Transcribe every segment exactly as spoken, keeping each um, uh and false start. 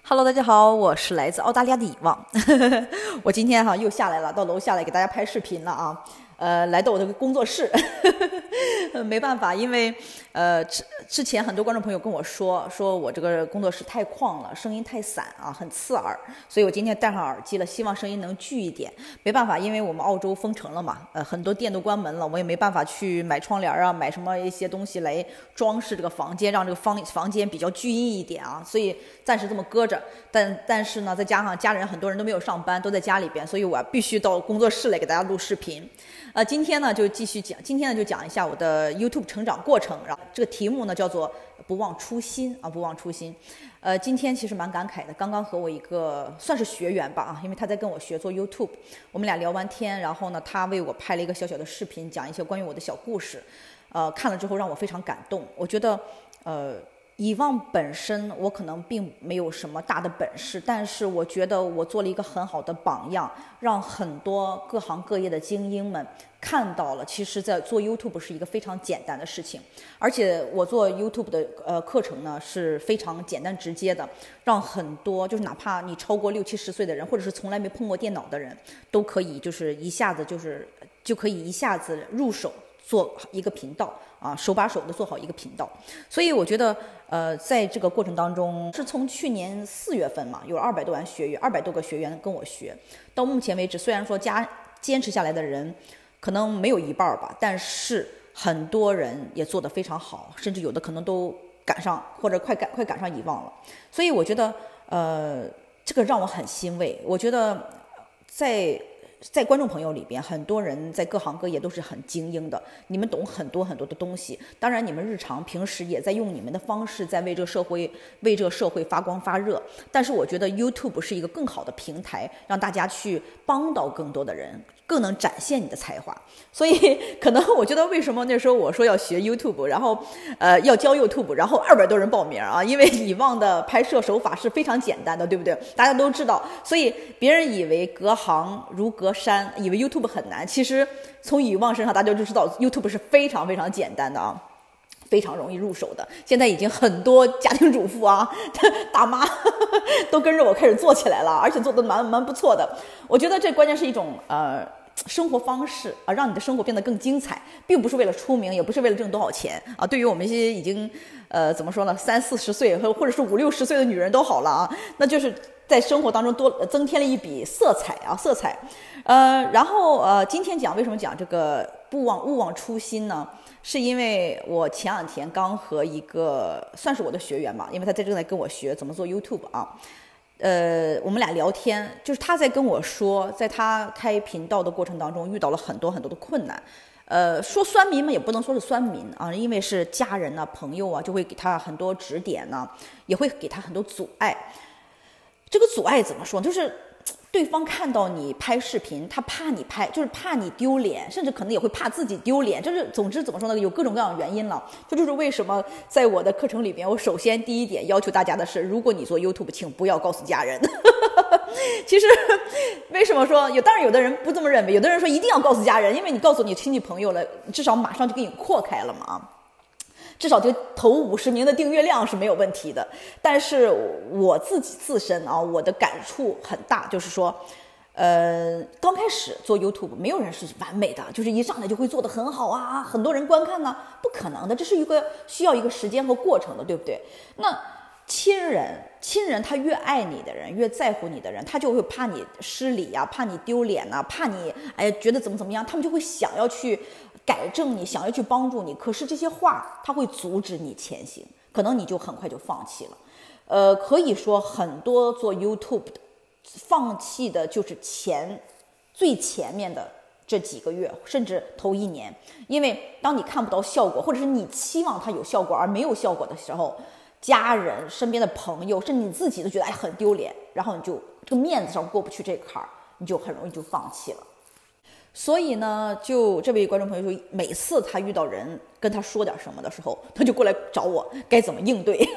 Hello，大家好，我是来自澳大利亚的遗忘。我今天哈又下来了，到楼下来给大家拍视频了啊。呃，来到我的工作室，没办法，因为呃之之前很多观众朋友跟我说，说我这个工作室太旷了，声音太散啊，很刺耳，所以我今天戴上耳机了，希望声音能聚一点。没办法，因为我们澳洲封城了嘛，呃，很多店都关门了，我也没办法去买窗帘啊，买什么一些东西来装饰这个房间，让这个房房间比较聚阴一点啊，所以暂时这么搁着。但但是呢，再加上家人很多人都没有上班，都在家里边，所以我必须到工作室来给大家录视频。呃，今天呢就继续讲，今天呢就讲一下我的 YouTube 成长过程。然后这个题目呢叫做不忘初心啊，不忘初心。呃，今天其实蛮感慨的，刚刚和我一个算是学员吧啊，因为他在跟我学做 YouTube， 我们俩聊完天，然后呢他为我拍了一个小小的视频，讲一些关于我的小故事。呃，看了之后让我非常感动。我觉得，呃。遗忘本身，我可能并没有什么大的本事，但是我觉得我做了一个很好的榜样，让很多各行各业的精英们看到了，其实在做 YouTube 是一个非常简单的事情，而且我做 YouTube 的呃课程呢是非常简单直接的，让很多就是哪怕你超过六七十岁的人，或者是从来没碰过电脑的人，都可以就是一下子就是就可以一下子入手做一个频道啊，手把手的做好一个频道。所以我觉得，呃，在这个过程当中，是从去年四月份嘛，有二百多万学员，二百多个学员跟我学，到目前为止，虽然说加坚持下来的人可能没有一半吧，但是很多人也做得非常好，甚至有的可能都赶上或者快赶快赶上遗忘了。所以我觉得，呃，这个让我很欣慰。我觉得在。在观众朋友里边，很多人在各行各业都是很精英的，你们懂很多很多的东西。当然，你们日常平时也在用你们的方式，在为这个社会为这个社会发光发热。但是，我觉得 YouTube 是一个更好的平台，让大家去帮到更多的人，更能展现你的才华。所以，可能我觉得为什么那时候我说要学 YouTube， 然后呃要教 YouTube， 然后二百多人报名啊，因为遗忘的拍摄手法是非常简单的，对不对？大家都知道，所以别人以为隔行如隔山，以为 YouTube 很难，其实从遗忘身上大家就知道 YouTube 是非常非常简单的啊，非常容易入手的。现在已经很多家庭主妇啊、大妈都跟着我开始做起来了，而且做的蛮蛮不错的。我觉得这关键是一种呃生活方式啊，让你的生活变得更精彩，并不是为了出名，也不是为了挣多少钱啊。对于我们一些已经呃怎么说呢，三四十岁或者是五六十岁的女人都好了啊，那就是在生活当中多增添了一笔色彩啊，色彩。呃，然后呃，今天讲为什么讲这个不忘勿忘初心呢？是因为我前两天刚和一个算是我的学员吧，因为他在正在跟我学怎么做 YouTube 啊。呃，我们俩聊天，就是他在跟我说，在他开频道的过程当中遇到了很多很多的困难。呃，说酸民嘛，也不能说是酸民啊，因为是家人呐、啊、朋友啊，就会给他很多指点呢、啊，也会给他很多阻碍。这个阻碍怎么说？就是对方看到你拍视频，他怕你拍，就是怕你丢脸，甚至可能也会怕自己丢脸。就是总之怎么说呢？有各种各样的原因了。这就是为什么在我的课程里边，我首先第一点要求大家的是，如果你做 YouTube， 请不要告诉家人。其实为什么说有？当然有的人不这么认为，有的人说一定要告诉家人，因为你告诉你亲戚朋友了，至少马上就给你扩开了嘛。至少就头五十名的订阅量是没有问题的。但是我自己自身啊，我的感触很大，就是说，呃，刚开始做 YouTube， 没有人是完美的，就是一上来就会做得很好啊，很多人观看呢，不可能的，这是一个需要一个时间和过程的，对不对？那亲人，亲人他越爱你的人，越在乎你的人，他就会怕你失礼呀、啊，怕你丢脸呐、啊，怕你哎觉得怎么怎么样，他们就会想要去改正你，想要去帮助你。可是这些话他会阻止你前行，可能你就很快就放弃了。呃，可以说很多做 YouTube 的放弃的就是前最前面的这几个月，甚至头一年，因为当你看不到效果，或者是你期望它有效果而没有效果的时候，家人、身边的朋友，甚至你自己都觉得哎很丢脸，然后你就这个面子上过不去这坎儿，你就很容易就放弃了。所以呢，就这位观众朋友说，每次他遇到人跟他说点什么的时候，他就过来找我该怎么应对。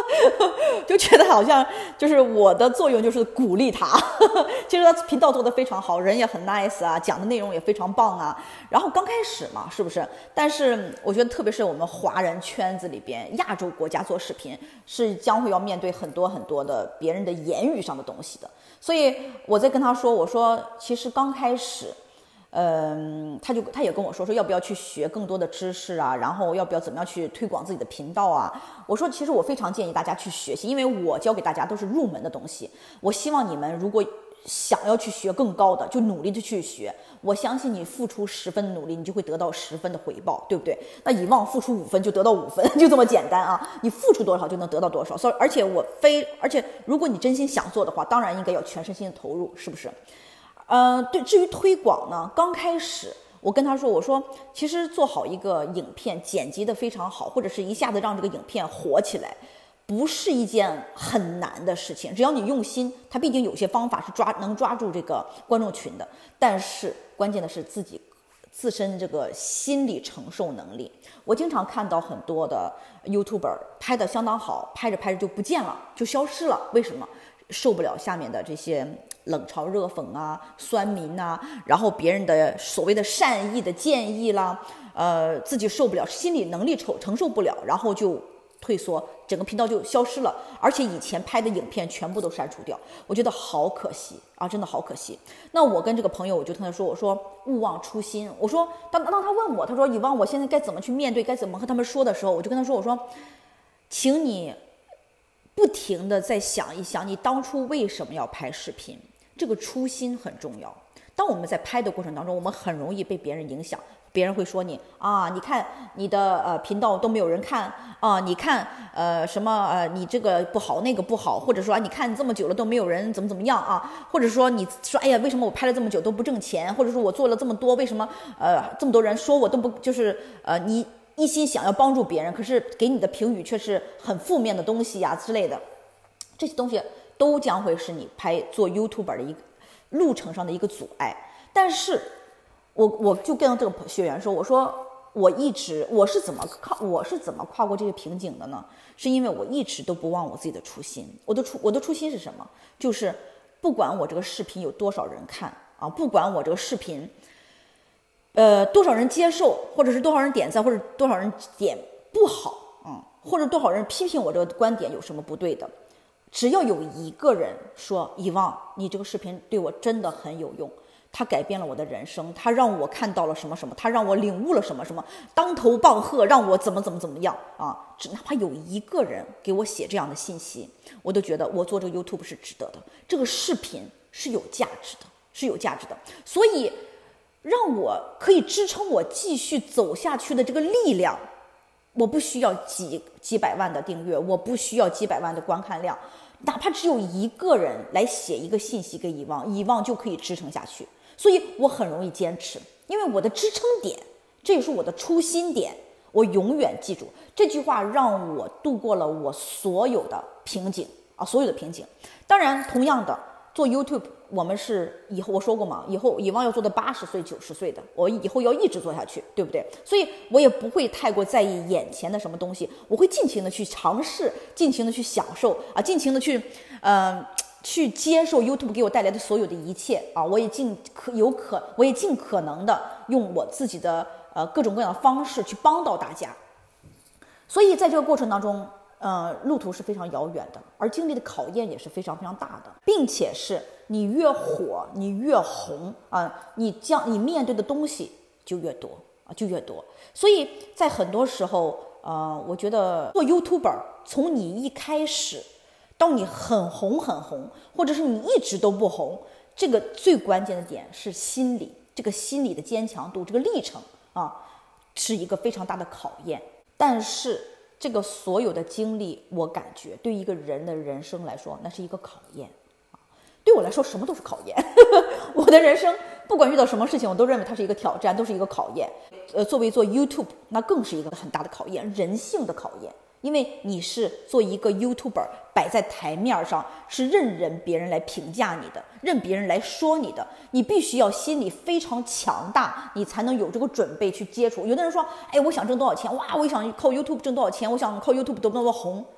就觉得好像就是我的作用就是鼓励他。其实他频道做得非常好，人也很 nice 啊，讲的内容也非常棒啊。然后刚开始嘛，是不是？但是我觉得特别是我们华人圈子里边，亚洲国家做视频是将会要面对很多很多的别人的言语上的东西的。所以我在跟他说，我说其实刚开始。嗯，他就他也跟我说说要不要去学更多的知识啊，然后要不要怎么样去推广自己的频道啊？我说其实我非常建议大家去学习，因为我教给大家都是入门的东西。我希望你们如果想要去学更高的，就努力的去学。我相信你付出十分努力，你就会得到十分的回报，对不对？那以往付出五分就得到五分，就这么简单啊！你付出多少就能得到多少。所以，而且我非，而且如果你真心想做的话，当然应该要全身心的投入，是不是？呃，对，至于推广呢，刚开始我跟他说，我说其实做好一个影片，剪辑的非常好，或者是一下子让这个影片火起来，不是一件很难的事情。只要你用心，它毕竟有些方法是抓能抓住这个观众群的。但是关键的是自己自身这个心理承受能力。我经常看到很多的 YouTuber 拍的相当好，拍着拍着就不见了，就消失了。为什么？受不了下面的这些冷嘲热讽啊、酸民啊，然后别人的所谓的善意的建议啦，呃，自己受不了，心理能力承承受不了，然后就退缩，整个频道就消失了，而且以前拍的影片全部都删除掉，我觉得好可惜啊，真的好可惜。那我跟这个朋友，我就跟他说，我说勿忘初心。我说当当他问我，他说以望我现在该怎么去面对，该怎么和他们说的时候，我就跟他说，我说，请你不停的在想一想，你当初为什么要拍视频？这个初心很重要。当我们在拍的过程当中，我们很容易被别人影响，别人会说你啊，你看你的呃频道都没有人看啊，你看呃什么呃你这个不好那个不好，或者说、啊、你看你这么久了都没有人怎么怎么样啊，或者说你说哎呀为什么我拍了这么久都不挣钱，或者说我做了这么多为什么呃这么多人说我都不就是呃你。一心想要帮助别人，可是给你的评语却是很负面的东西呀、啊、之类的，这些东西都将会是你拍做 YouTuber 的一个路程上的一个阻碍。但是我我就跟这个学员说，我说我一直我是怎么靠我是怎么跨过这个瓶颈的呢？是因为我一直都不忘我自己的初心。我的初我的初心是什么？就是不管我这个视频有多少人看啊，不管我这个视频。呃，多少人接受，或者是多少人点赞，或者多少人点不好，嗯，或者多少人批评我这个观点有什么不对的，只要有一个人说以望你这个视频对我真的很有用，他改变了我的人生，他让我看到了什么什么，他让我领悟了什么什么，当头棒喝，让我怎么怎么怎么样啊！只哪怕有一个人给我写这样的信息，我都觉得我做这个 YouTube 是值得的，这个视频是有价值的，是有价值的，所以。让我可以支撑我继续走下去的这个力量，我不需要几几百万的订阅，我不需要几百万的观看量，哪怕只有一个人来写一个信息给以望，以望就可以支撑下去。所以我很容易坚持，因为我的支撑点，这也是我的初心点，我永远记住这句话，让我度过了我所有的瓶颈啊，所有的瓶颈。当然，同样的。做 YouTube， 我们是以后我说过嘛，以后以望要做到八十岁、九十岁的，我以后要一直做下去，对不对？所以我也不会太过在意眼前的什么东西，我会尽情的去尝试，尽情的去享受啊，尽情的去，呃，去接受 YouTube 给我带来的所有的一切啊，我也尽可有可，我也尽可能的用我自己的呃各种各样的方式去帮到大家。所以在这个过程当中。呃，路途是非常遥远的，而经历的考验也是非常非常大的，并且是你越火，你越红啊、呃，你将你面对的东西就越多啊，就越多。所以在很多时候，呃，我觉得做 YouTuber， 从你一开始到你很红很红，或者是你一直都不红，这个最关键的点是心理，这个心理的坚强度，这个历程啊，是一个非常大的考验。但是。这个所有的经历，我感觉对一个人的人生来说，那是一个考验啊。对我来说，什么都是考验。我的人生不管遇到什么事情，我都认为它是一个挑战，都是一个考验。呃，作为做 YouTube， 那更是一个很大的考验，人性的考验。因为你是做一个 YouTuber 摆在台面上，是任人别人来评价你的，任别人来说你的，你必须要心理非常强大，你才能有这个准备去接触。有的人说，哎，我想挣多少钱？哇，我想靠 YouTube 挣多少钱？我想靠 YouTube 多么多么红。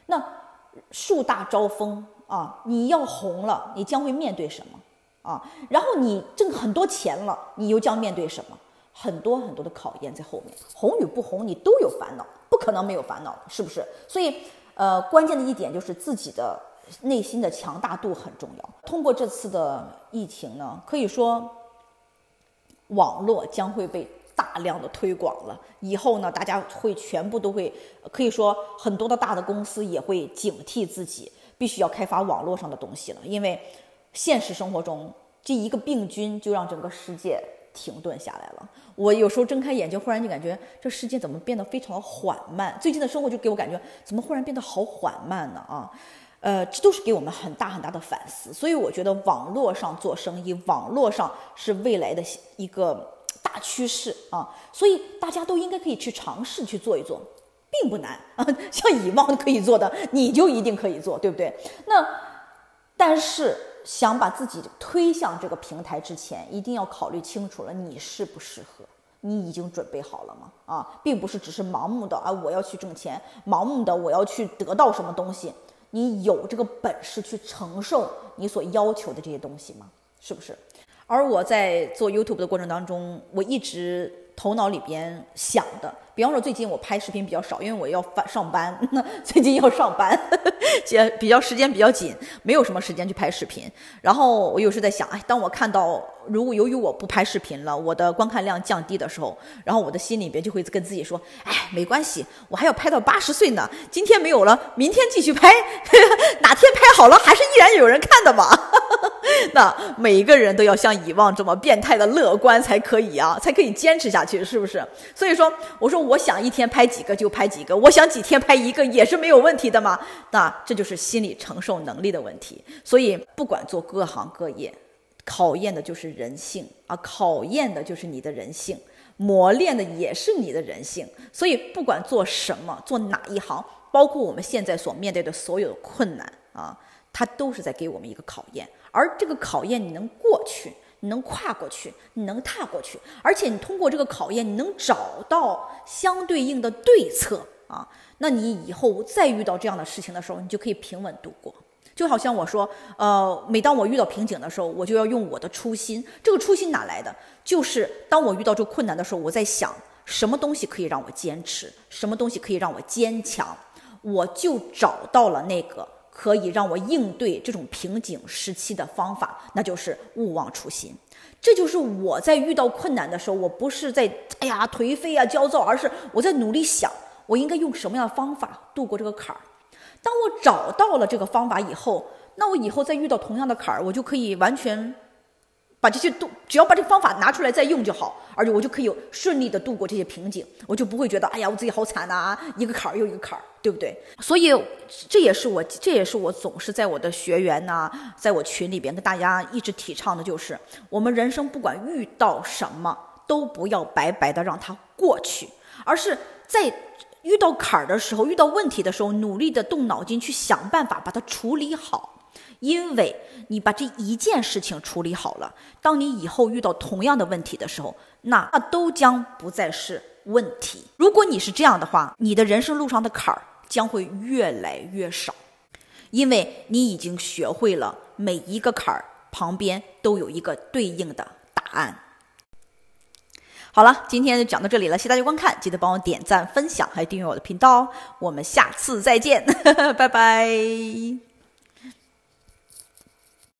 那树大招风啊，你要红了，你将会面对什么啊？然后你挣很多钱了，你又将面对什么？很多很多的考验在后面，红与不红你都有烦恼，不可能没有烦恼的，是不是？所以，呃，关键的一点就是自己的内心的强大度很重要。通过这次的疫情呢，可以说网络将会被大量的推广了，以后呢，大家会全部都会，可以说很多的大的公司也会警惕自己，必须要开发网络上的东西了，因为现实生活中这一个病菌就让整个世界停顿下来了。我有时候睁开眼睛，忽然就感觉这世界怎么变得非常的缓慢，最近的生活就给我感觉怎么忽然变得好缓慢呢啊？呃，这都是给我们很大很大的反思。所以我觉得网络上做生意，网络上是未来的一个大趋势啊，所以大家都应该可以去尝试去做一做，并不难啊。像以往可以做的，你就一定可以做，对不对？那但是想把自己推向这个平台之前，一定要考虑清楚了，你适不适合，你已经准备好了吗？啊，并不是只是盲目的啊，我要去挣钱，盲目的我要去得到什么东西，你有这个本事去承受你所要求的这些东西吗？是不是？而我在做 YouTube 的过程当中，我一直头脑里边想的，比方说最近我拍视频比较少，因为我要上班，最近要上班，比较时间比较紧，没有什么时间去拍视频。然后我有时在想，哎，当我看到如果由于我不拍视频了，我的观看量降低的时候，然后我的心里边就会跟自己说，哎，没关系，我还要拍到八十岁呢，今天没有了，明天继续拍，哪天拍好了，还是依然有人看的嘛。那每一个人都要像以往这么变态的乐观才可以啊，才可以坚持下去，是不是？所以说，我说我想一天拍几个就拍几个，我想几天拍一个也是没有问题的嘛。那这就是心理承受能力的问题。所以不管做各行各业，考验的就是人性啊，考验的就是你的人性，磨练的也是你的人性。所以不管做什么，做哪一行，包括我们现在所面对的所有的困难啊，它都是在给我们一个考验。而这个考验你能过去，你能跨过去，你能踏过去，而且你通过这个考验，你能找到相对应的对策啊，那你以后再遇到这样的事情的时候，你就可以平稳度过。就好像我说，呃，每当我遇到瓶颈的时候，我就要用我的初心。这个初心哪来的？就是当我遇到这个困难的时候，我在想什么东西可以让我坚持，什么东西可以让我坚强，我就找到了那个可以让我应对这种瓶颈时期的方法，那就是勿忘初心。这就是我在遇到困难的时候，我不是在哎呀颓废啊焦躁，而是我在努力想我应该用什么样的方法度过这个坎儿。当我找到了这个方法以后，那我以后再遇到同样的坎儿，我就可以完全把这些度，只要把这个方法拿出来再用就好，而且我就可以顺利的度过这些瓶颈，我就不会觉得哎呀我自己好惨呐，一个坎儿又一个坎儿，对不对？所以这也是我这也是我总是在我的学员呐、啊，在我群里边跟大家一直提倡的，就是我们人生不管遇到什么，都不要白白的让它过去，而是在遇到坎儿的时候，遇到问题的时候，努力的动脑筋去想办法把它处理好。因为你把这一件事情处理好了，当你以后遇到同样的问题的时候，那那都将不再是问题。如果你是这样的话，你的人生路上的坎儿将会越来越少，因为你已经学会了每一个坎儿旁边都有一个对应的答案。好了，今天就讲到这里了，谢谢大家观看，记得帮我点赞、分享，还有订阅我的频道哦。我们下次再见，拜拜。